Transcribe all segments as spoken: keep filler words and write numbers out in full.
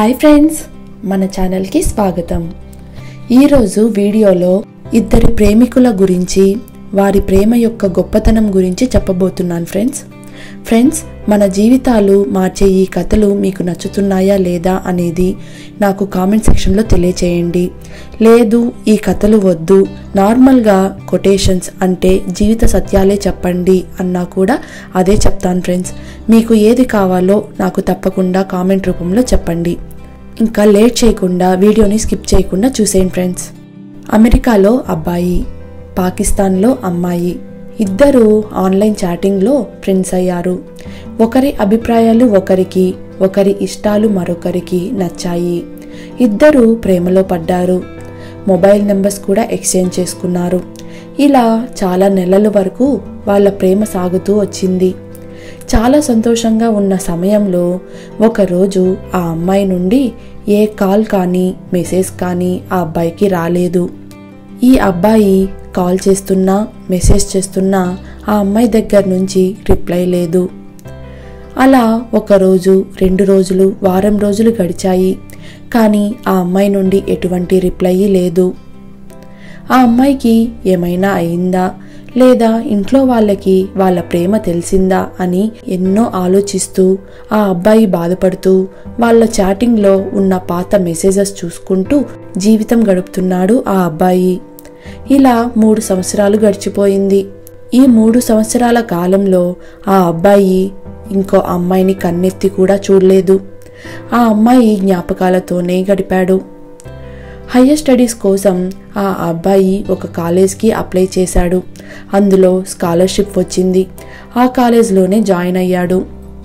Hi friends, మన ఛానల్కి స్వాగతం. ఈరోజు వీడియోలో ఇద్దరి ప్రేమికుల గురించి, వారి ప్రేమ యొక్క గొప్పతనం గురించి చెప్పబోతున్నాను ఫ్రెండ్స్. ఫ్రెండ్స్, మన జీవితాలు మార్చే ఈ కథలు మీకు నచ్చుతున్నాయా లేదా అనేది నాకు కామెంట్ సెక్షన్లో తెలియచేయండి. లేదు, ఈ కథలు వద్దు, నార్మల్గా కొటేషన్స్ అంటే జీవిత సత్యాలే చెప్పండి అన్నా కూడా అదే చెప్తాను ఫ్రెండ్స్. మీకు ఏది కావాలో నాకు తప్పకుండా కామెంట్ రూపంలో చెప్పండి. ఇంకా లేట్ చేయకుండా వీడియోని స్కిప్ చేయకుండా చూసేయండి ఫ్రెండ్స్. అమెరికాలో అబ్బాయి, పాకిస్తాన్లో అమ్మాయి ఇద్దరు ఆన్లైన్ చాటింగ్లో ఫ్రెండ్స్ అయ్యారు. ఒకరి అభిప్రాయాలు ఒకరికి, ఒకరి ఇష్టాలు మరొకరికి నచ్చాయి. ఇద్దరు ప్రేమలో పడ్డారు. మొబైల్ నెంబర్స్ కూడా ఎక్స్చేంజ్ చేసుకున్నారు. ఇలా చాలా నెలల వరకు వాళ్ళ ప్రేమ సాగుతూ వచ్చింది. చాలా సంతోషంగా ఉన్న సమయంలో ఒకరోజు ఆ అమ్మాయి నుండి ఏ కాల్ కానీ మెసేజ్ కానీ ఆ అబ్బాయికి రాలేదు. ఈ అబ్బాయి కాల్ చేస్తున్నా మెసేజ్ చేస్తున్నా ఆ అమ్మాయి దగ్గర నుంచి రిప్లై లేదు. అలా ఒకరోజు, రెండు రోజులు, వారం రోజులు గడిచాయి. కానీ ఆ అమ్మాయి నుండి ఎటువంటి రిప్లై లేదు. ఆ అమ్మాయికి ఏమైనా అయిందా లేదా ఇంట్లో వాళ్ళకి వాళ్ళ ప్రేమ తెలిసిందా అని ఎన్నో ఆలోచిస్తూ ఆ అబ్బాయి బాధపడుతూ వాళ్ళ చాటింగ్లో ఉన్న పాత మెసేజెస్ చూసుకుంటూ జీవితం గడుపుతున్నాడు ఆ అబ్బాయి. ఇలా మూడు సంవత్సరాలు గడిచిపోయింది. ఈ మూడు సంవత్సరాల కాలంలో ఆ అబ్బాయి ఇంకో అమ్మాయిని కన్నెత్తి కూడా చూడలేదు. ఆ అమ్మాయి జ్ఞాపకాలతోనే గడిపాడు. హయ్యర్ స్టడీస్ కోసం ఆ అబ్బాయి ఒక కాలేజ్కి అప్లై చేశాడు. అందులో స్కాలర్షిప్ వచ్చింది. ఆ కాలేజ్లోనే జాయిన్ అయ్యాడు.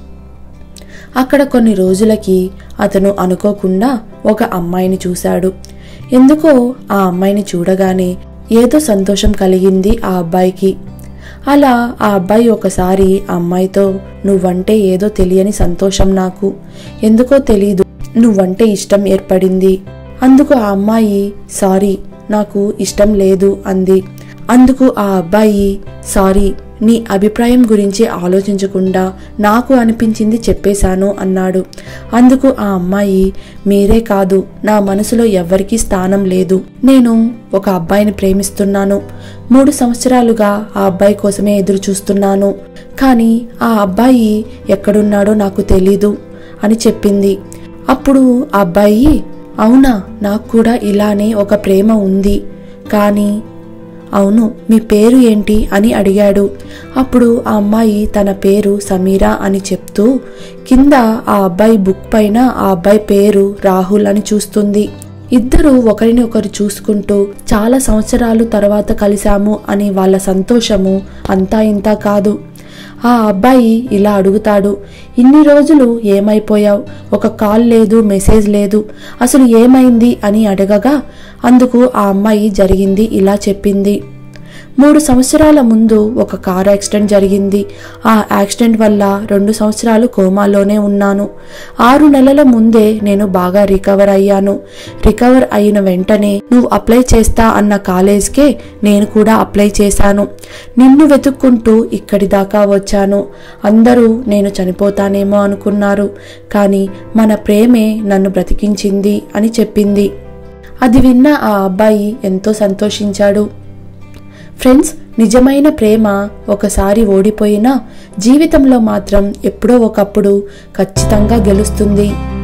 అక్కడ కొన్ని రోజులకి అతను అనుకోకుండా ఒక అమ్మాయిని చూశాడు. ఎందుకో ఆ అమ్మాయిని చూడగానే ఏదో సంతోషం కలిగింది ఆ అబ్బాయికి. అలా ఆ అబ్బాయి ఒకసారి ఆ అమ్మాయితో, నువ్వంటే ఏదో తెలియని సంతోషం, నాకు ఎందుకో తెలీదు, నువ్వంటే ఇష్టం ఏర్పడింది. అందుకు ఆ అమ్మాయి, సారీ, నాకు ఇష్టం లేదు అంది. అందుకు ఆ అబ్బాయి, సారీ, నీ అభిప్రాయం గురించి ఆలోచించకుండా నాకు అనిపించింది చెప్పేశాను అన్నాడు. అందుకు ఆ అమ్మాయి, మీరే కాదు, నా మనసులో ఎవ్వరికీ స్థానం లేదు. నేను ఒక అబ్బాయిని ప్రేమిస్తున్నాను. మూడు సంవత్సరాలుగా ఆ అబ్బాయి కోసమే ఎదురు చూస్తున్నాను. కానీ ఆ అబ్బాయి ఎక్కడున్నాడో నాకు తెలీదు అని చెప్పింది. అప్పుడు ఆ అబ్బాయి, అవునా, నాకు కూడా ఇలానే ఒక ప్రేమ ఉంది. కానీ అవును, మీ పేరు ఏంటి అని అడిగాడు. అప్పుడు ఆ అమ్మాయి తన పేరు సమీరా అని చెప్తూ కింద ఆ అబ్బాయి బుక్ పైన ఆ అబ్బాయి పేరు రాహుల్ అని చూస్తుంది. ఇద్దరు ఒకరిని ఒకరు చూసుకుంటూ చాలా సంవత్సరాలు తర్వాత కలిశాము అని వాళ్ళ సంతోషము అంతా ఇంతా కాదు. ఆ అబ్బాయి ఇలా అడుగుతాడు, ఇన్ని రోజులు ఏమైపోయావు, ఒక కాల్ లేదు, మెసేజ్ లేదు, అసలు ఏమైంది అని అడగగా అందుకు ఆ అమ్మాయి జరిగింది ఇలా చెప్పింది. మూడు సంవత్సరాల ముందు ఒక కార్ యాక్సిడెంట్ జరిగింది. ఆ యాక్సిడెంట్ వల్ల రెండు సంవత్సరాలు కోమాలోనే ఉన్నాను. ఆరు నెలల ముందే నేను బాగా రికవర్ అయ్యాను. రికవర్ అయిన వెంటనే నువ్వు అప్లై చేస్తా అన్న కాలేజ్కే నేను కూడా అప్లై చేశాను. నిన్ను వెతుక్కుంటూ ఇక్కడి దాకా వచ్చాను. అందరూ నేను చనిపోతానేమో అనుకున్నారు. కానీ మన ప్రేమే నన్ను బ్రతికించింది అని చెప్పింది. అది విన్న ఆ అబ్బాయి ఎంతో సంతోషించాడు. ఫ్రెండ్స్, నిజమైన ప్రేమ ఒకసారి ఓడిపోయినా జీవితంలో మాత్రం ఎప్పుడో ఒకప్పుడు ఖచ్చితంగా గెలుస్తుంది.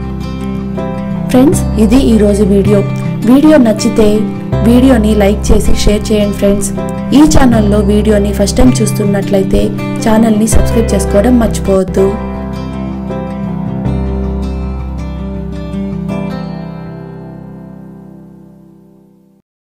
ఫ్రెండ్స్, ఇది ఈరోజు వీడియో. వీడియో నచ్చితే వీడియోని లైక్ చేసి షేర్ చేయండి ఫ్రెండ్స్. ఈ ఛానల్లో వీడియోని ఫస్ట్ టైం చూస్తున్నట్లయితే ఛానల్ని సబ్స్క్రైబ్ చేసుకోవడం మర్చిపోవద్దు.